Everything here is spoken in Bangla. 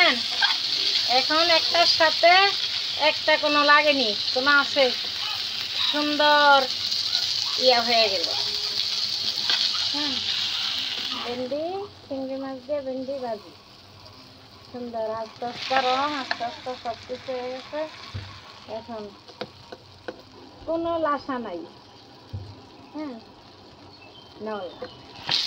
বুঝছেন? এখন একটার সাথে একটা কোনো লাগেনি, কোনো আছে, সুন্দর ইয়া হয়ে গেল। হ্যাঁ, ভেন্ডি, চিংড়ি মাছ দিয়ে ভেন্ডি ভাজি, সুন্দর আস্তে আস্তে রং, আস্তে আস্তে সব কিছু হয়ে গেছে। এখন কোনো লাসা নাই। হ্যাঁ, নল